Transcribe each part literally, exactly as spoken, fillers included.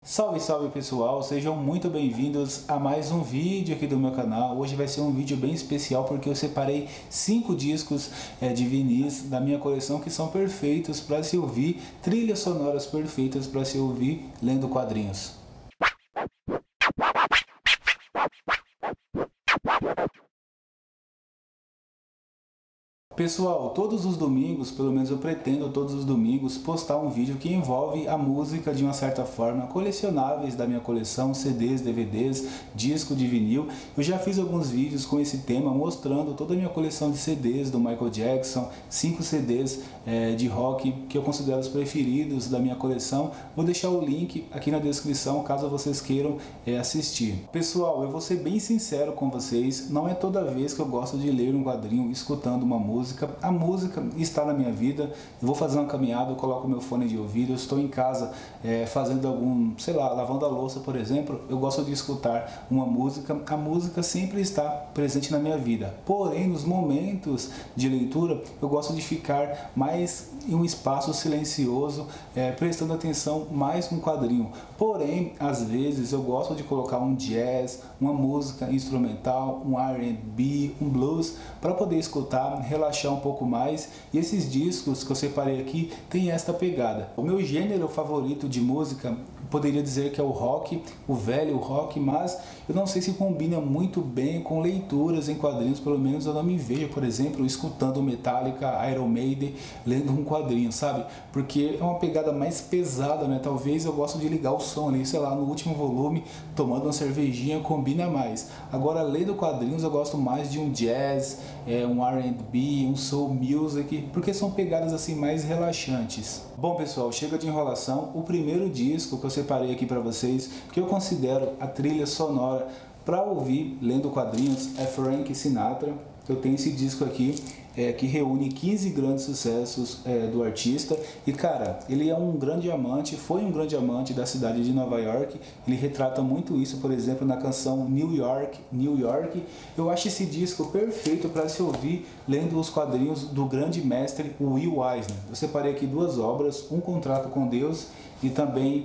Salve, salve pessoal, sejam muito bem-vindos a mais um vídeo aqui do meu canal. Hoje vai ser um vídeo bem especial porque eu separei cinco discos é, de vinis da minha coleção que são perfeitos para se ouvir, trilhas sonoras perfeitas para se ouvir lendo quadrinhos. Pessoal, todos os domingos, pelo menos eu pretendo todos os domingos, postar um vídeo que envolve a música de uma certa forma, colecionáveis da minha coleção, C Ds, D V Ds, disco de vinil. Eu já fiz alguns vídeos com esse tema mostrando toda a minha coleção de C Ds do Michael Jackson, cinco C Ds é, de rock que eu considero os preferidos da minha coleção. Vou deixar o link aqui na descrição caso vocês queiram é, assistir. Pessoal, eu vou ser bem sincero com vocês, não é toda vez que eu gosto de ler um quadrinho escutando uma música. A música está na minha vida, eu vou fazer uma caminhada, eu coloco meu fone de ouvido, eu estou em casa é, fazendo algum, sei lá, lavando a louça, por exemplo, eu gosto de escutar uma música, a música sempre está presente na minha vida. Porém, nos momentos de leitura, eu gosto de ficar mais em um espaço silencioso, é, prestando atenção mais no quadrinho. Porém, às vezes eu gosto de colocar um jazz, uma música instrumental, um R and B, um blues, para poder escutar, relaxar um pouco mais. E esses discos que eu separei aqui tem esta pegada. O meu gênero favorito de música, eu poderia dizer que é o rock, o velho rock, mas eu não sei se combina muito bem com leituras em quadrinhos. Pelo menos eu não me vejo, por exemplo, escutando Metallica, Iron Maiden, lendo um quadrinho, sabe? Porque é uma pegada mais pesada, né? Talvez eu gosto de ligar o som ali, sei lá, no último volume, tomando uma cervejinha, combina mais. Agora, lendo quadrinhos, eu gosto mais de um jazz, é, um R and B, um soul music, porque são pegadas assim mais relaxantes. Bom pessoal, chega de enrolação. O primeiro disco que eu separei aqui para vocês, que eu considero a trilha sonora para ouvir lendo quadrinhos, é Frank Sinatra. Eu tenho esse disco aqui é, que reúne quinze grandes sucessos é, do artista. E cara, ele é um grande amante, foi um grande amante da cidade de Nova York. Ele retrata muito isso, por exemplo, na canção New York, New York. Eu acho esse disco perfeito para se ouvir lendo os quadrinhos do grande mestre Will Eisner. Eu separei aqui duas obras, Um Contrato com Deus e também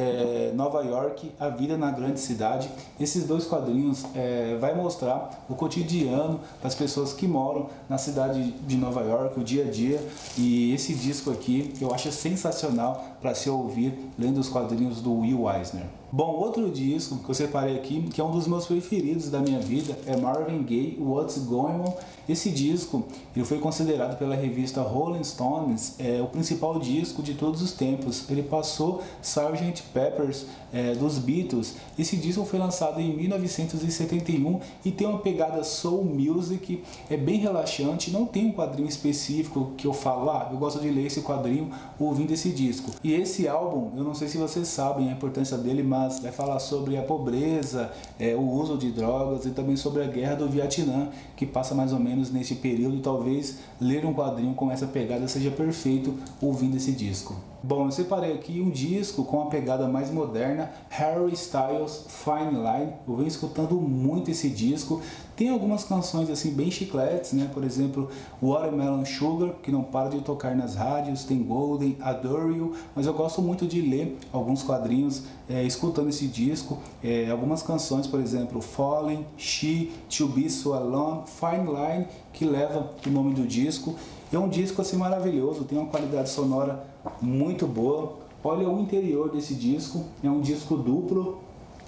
é, Nova York, A Vida na Grande Cidade. Esses dois quadrinhos é, vai mostrar o cotidiano das pessoas que moram na cidade de Nova York, o dia a dia. E esse disco aqui eu acho sensacional para se ouvir lendo os quadrinhos do Will Eisner. Bom, outro disco que eu separei aqui, que é um dos meus preferidos da minha vida, é Marvin Gaye, What's Going On. Esse disco ele foi considerado pela revista Rolling Stones é, o principal disco de todos os tempos. Ele passou sergeant Pepper's é, dos Beatles. Esse disco foi lançado em mil novecentos e setenta e um e tem uma pegada soul music, é bem relaxante. Não tem um quadrinho específico que eu falo, ah, eu gosto de ler esse quadrinho ouvindo esse disco. E esse álbum, eu não sei se vocês sabem a importância dele, mas vai falar sobre a pobreza, é, o uso de drogas e também sobre a guerra do Vietnã, que passa mais ou menos nesse período. E talvez ler um quadrinho com essa pegada seja perfeito ouvindo esse disco. Bom, eu separei aqui um disco com a pegada mais moderna, Harry Styles Fine Line. Eu venho escutando muito esse disco. Tem algumas canções assim bem chicletes, né? Por exemplo, Watermelon Sugar, que não para de tocar nas rádios. Tem Golden, Adore You. Mas eu gosto muito de ler alguns quadrinhos é, escutando esse disco. É, algumas canções, por exemplo, Fallen, She, To Be So Alone, Fine Line, que leva o nome do disco. É um disco assim maravilhoso, tem uma qualidade sonora muito boa. Olha o interior desse disco, é um disco duplo,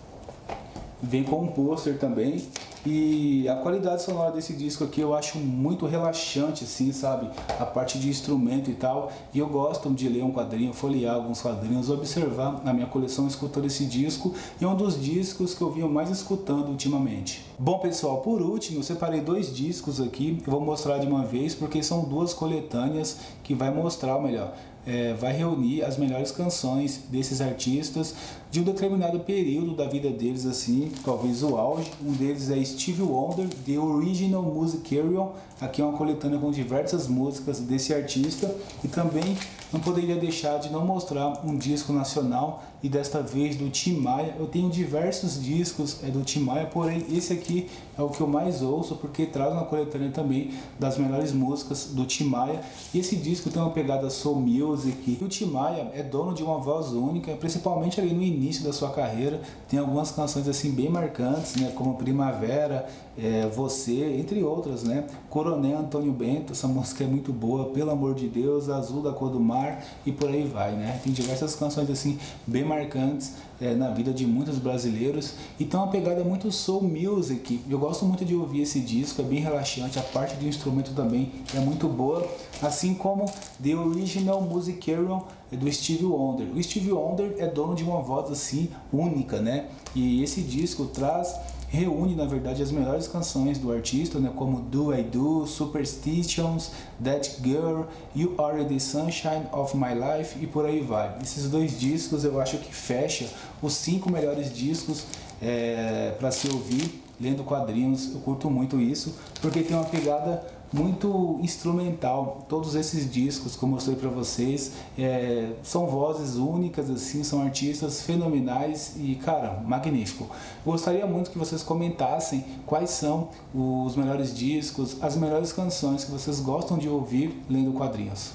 vem com um pôster também. E a qualidade sonora desse disco aqui eu acho muito relaxante, assim, sabe? A parte de instrumento e tal. E eu gosto de ler um quadrinho, folhear alguns quadrinhos, observar a minha coleção escutando esse disco. E é um dos discos que eu vinha mais escutando ultimamente. Bom pessoal, por último, eu separei dois discos aqui. Eu vou mostrar de uma vez porque são duas coletâneas que vai mostrar, ou melhor, É, vai reunir as melhores canções desses artistas de um determinado período da vida deles, assim, talvez o auge. Um deles é Stevie Wonder, The Original Musicarium. Aqui é uma coletânea com diversas músicas desse artista. E também não poderia deixar de não mostrar um disco nacional e desta vez do Tim Maia. Eu tenho diversos discos é, do Tim Maia, porém esse aqui é o que eu mais ouço porque traz uma coletânea também das melhores músicas do Tim Maia. E esse disco tem uma pegada soul music. E o Tim Maia é dono de uma voz única, principalmente ali no início da sua carreira. Tem algumas canções assim bem marcantes, né, como Primavera, é, Você, entre outras, né? Coronel Antônio Bento, essa música é muito boa, Pelo Amor de Deus, Azul da Cor do Mar e por aí vai, né? Tem diversas canções assim bem marcantes é, na vida de muitos brasileiros e tem uma pegada muito soul music. Eu gosto muito de ouvir esse disco, é bem relaxante, a parte do instrumento também é muito boa, assim como The Original Musician do Stevie Wonder. O Stevie Wonder é dono de uma voz assim única, né? E esse disco traz reúne na verdade as melhores canções do artista, né, como Do I Do, Superstitions, That Girl, You Are the Sunshine of My Life e por aí vai. Esses dois discos eu acho que fecha os cinco melhores discos é, para se ouvir lendo quadrinhos. Eu curto muito isso porque tem uma pegada muito instrumental. Todos esses discos que eu mostrei para vocês é, são vozes únicas, assim, são artistas fenomenais e, cara, magnífico. Eu gostaria muito que vocês comentassem quais são os melhores discos, as melhores canções que vocês gostam de ouvir lendo quadrinhos.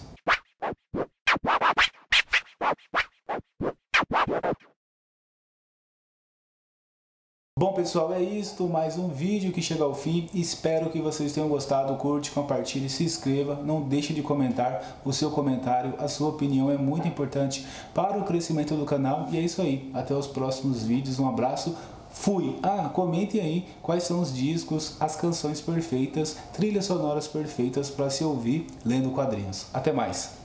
Bom pessoal, é isto, mais um vídeo que chega ao fim. Espero que vocês tenham gostado. Curte, compartilhe, se inscreva, não deixe de comentar. O seu comentário, a sua opinião é muito importante para o crescimento do canal. E é isso aí, até os próximos vídeos, um abraço, fui! Ah, comentem aí quais são os discos, as canções perfeitas, trilhas sonoras perfeitas para se ouvir lendo quadrinhos. Até mais!